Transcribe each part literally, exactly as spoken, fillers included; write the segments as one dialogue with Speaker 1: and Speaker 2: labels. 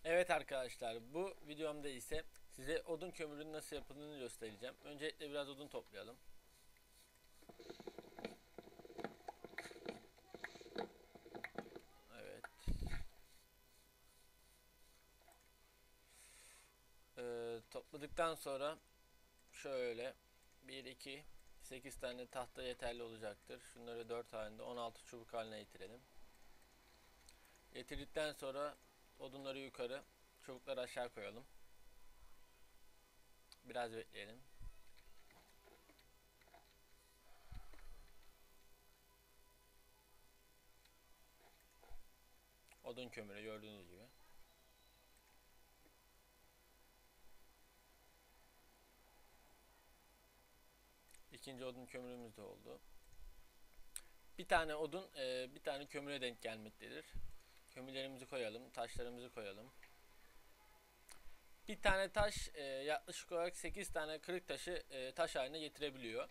Speaker 1: Evet arkadaşlar, bu videomda ise size odun kömürünün nasıl yapıldığını göstereceğim. Öncelikle biraz odun toplayalım. Evet. Ee, topladıktan sonra şöyle bir iki sekiz tane tahta yeterli olacaktır. Şunları dört halinde on altı çubuk haline getirelim. Getirdikten sonra odunları yukarı, çubukları aşağı koyalım. Biraz bekleyelim. Odun kömürü gördüğünüz gibi. İkinci odun kömürümüz de oldu. Bir tane odun e, bir tane kömüre denk gelmektedir. Kömürlerimizi koyalım, taşlarımızı koyalım. Bir tane taş e, yaklaşık olarak sekiz tane kırık taşı e, taş haline getirebiliyor.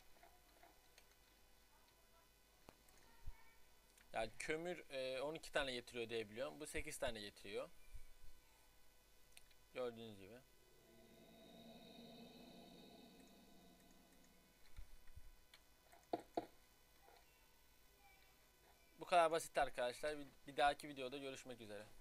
Speaker 1: Yani kömür e, on iki tane getiriyor diye biliyorum. Bu sekiz tane getiriyor. Gördüğünüz gibi. Bu kadar basit arkadaşlar. Bir, bir dahaki videoda görüşmek üzere.